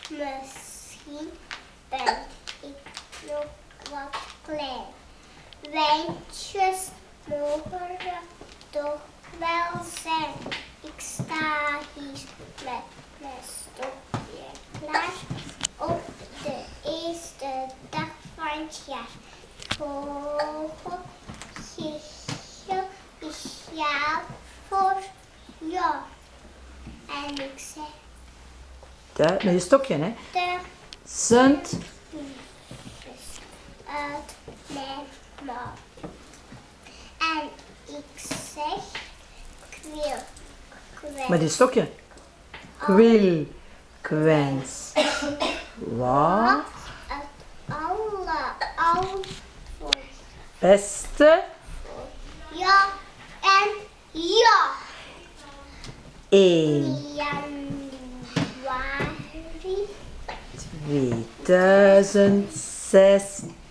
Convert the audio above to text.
Misschien ben ik nog wat klein. Wijntjes mogen er toch wel zijn. Ik sta hier met mijn stokje klaar. Op de eerste dag van het jaar. Vogeltje speciaal voor jou. En ik zeg... Met je stokje, hè? De Zend. liefjes uit mijn mouw. En ik zeg... Kwil, kwel. Met je stokje. Kwil, kwens. Wat? Het voor Beste. ja en ja. 1, Januari 2016.